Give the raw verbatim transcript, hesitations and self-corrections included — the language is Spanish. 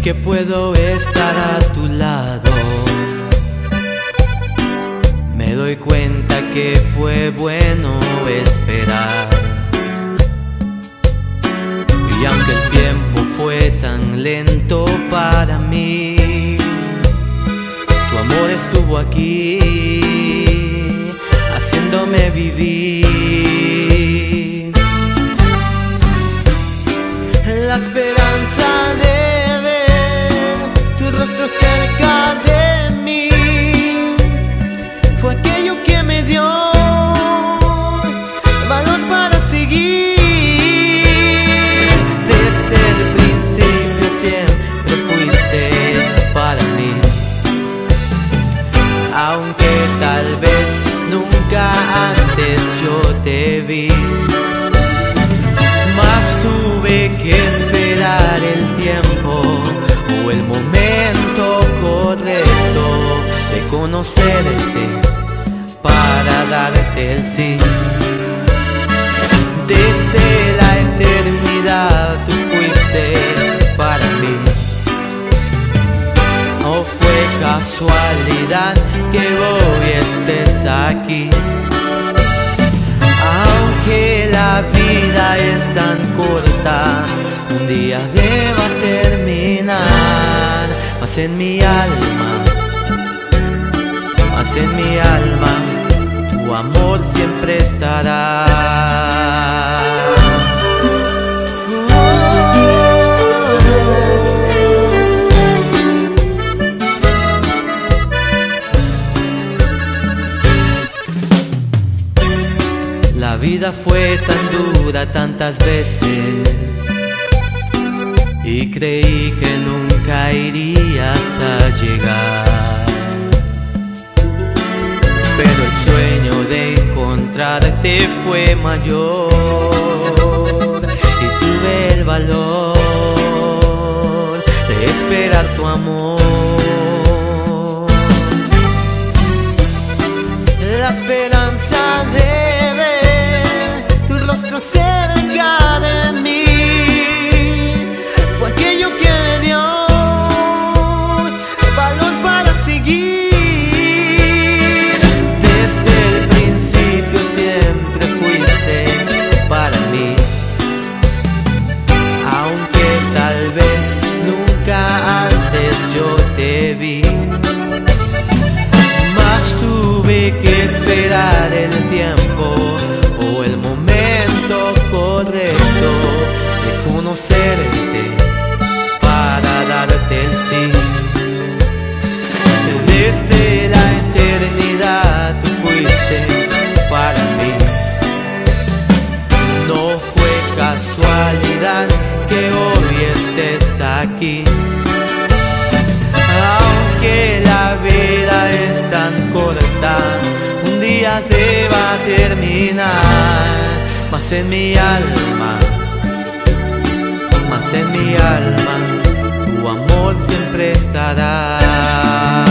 que puedo estar a tu lado. Me doy cuenta que fue bueno esperar. Y aunque el tiempo fue tan lento para mí, tu amor estuvo aquí, haciéndome vivir. La esperanza de ver tu rostro cerca de mí fue aquello que me dio valor para seguir. Desde el principio siempre fuiste para mí, aunque tal vez nunca antes yo te vi. Mas tuve que esperar el tiempo o el momento correcto de conocerte para darte el sí. Desde la eternidad tú fuiste para mí. No fue casualidad que hoy estés aquí. Aunque la vida es tan corta, un día deba terminar. Mas en mi alma, mas en mi alma, tu amor siempre estará. La vida fue tan dura tantas veces y creí que nunca irías a llegar, pero el sueño de encontrarte fue mayor y tuve el valor de esperar tu amor. La esperanza de cerca de mí fue aquello que me dio valor para seguir. Desde el principio siempre fuiste para mí, aunque tal vez nunca antes yo te vi. Mas tuve que esperar el tiempo o el momento correcto de conocerte para darte el sí. Desde la eternidad tú fuiste para mí. No fue casualidad que hoy estés aquí. Aunque la vida es tan corta, un día te va a terminar. Mas en mi alma, mas en mi alma, tu amor siempre estará.